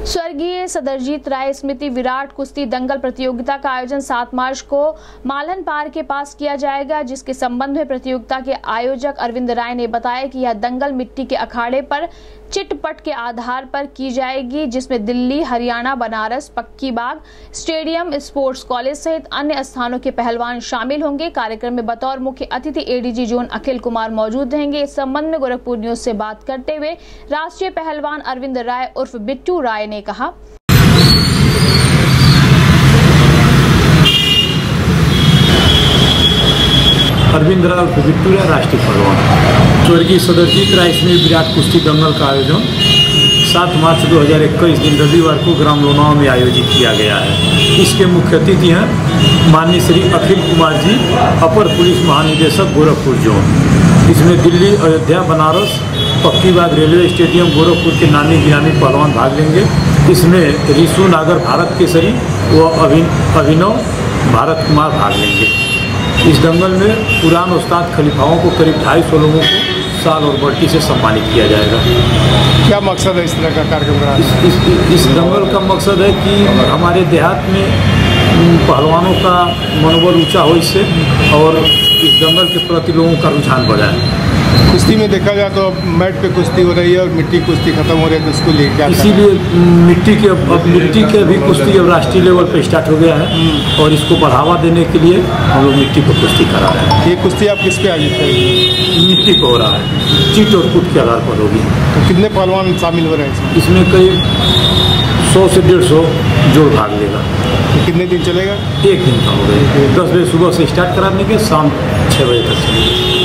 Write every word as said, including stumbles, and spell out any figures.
स्वर्गीय सदरजीत राय स्मृति विराट कुश्ती दंगल प्रतियोगिता का आयोजन सात मार्च को मालन पार के पास किया जाएगा, जिसके संबंध में प्रतियोगिता के आयोजक अरविंद राय ने बताया कि यह दंगल मिट्टी के अखाड़े पर चिटपट के आधार पर की जाएगी, जिसमें दिल्ली, हरियाणा, बनारस, पक्की बाग स्टेडियम, स्पोर्ट्स कॉलेज सहित अन्य स्थानों के पहलवान शामिल होंगे। कार्यक्रम में बतौर मुख्य अतिथि एडीजी जोन अखिल कुमार मौजूद रहेंगे। इस संबंध में गोरखपुर न्यूज से बात करते हुए राष्ट्रीय पहलवान अरविंद राय उर्फ बिट्टू राय ने कहा, अरविंद राय उर्फ बिट्टू राय राष्ट्रीय पहलवान। स्वर्गीय सदरजीत राय स्मृति विराट कुश्ती दंगल का आयोजन सात मार्च दो हज़ार इक्कीस दिन रविवार को ग्राम लोनावा में आयोजित किया गया है। इसके मुख्य अतिथि हैं माननीय श्री अखिल कुमार जी, अपर पुलिस महानिदेशक गोरखपुर जोन। इसमें दिल्ली, अयोध्या, बनारस, पक्की बाग रेलवे स्टेडियम गोरखपुर के नामी गिरामी पहलवान भाग लेंगे। इसमें रिशु नागर भारत केसरी व अभिनव भारत कुमार भाग लेंगे। इस दंगल में पुरान उस्ताद खलीफाओं को करीब ढाई सौ लोगों को साल और बल्टी से सम्मानित किया जाएगा। क्या मकसद है इस तरह का कार्यक्रम कराने? इस, इस, इस दंगल का मकसद है कि हमारे देहात में पहलवानों का मनोबल ऊंचा हो इससे, और इस दंगल के प्रति लोगों का रुझान बढ़ा है। कुश्ती में देखा जाए तो मैट पे कुश्ती हो रही है और मिट्टी कुश्ती खत्म हो रही है, तो इसको लेकर इसीलिए मिट्टी के अब मिट्टी के भी कुश्ती अब राष्ट्रीय लेवल पे स्टार्ट हो गया है, और इसको बढ़ावा देने के लिए हम लोग मिट्टी पर कुश्ती करा रहे हैं। ये कुश्ती आप किस पे आयोजित करेंगे? मिट्टी पर हो रहा है, चीट और कूट के आधार पर होगी। तो कितने पहलवान शामिल हो रहे हैं इसमें? करीब सौ से डेढ़ सौ जोड़ भाग लेगा। तो कितने दिन चलेगा? एक दिन का होगा। दस बजे सुबह से स्टार्ट कराने के शाम छः बजे तक चलेगा।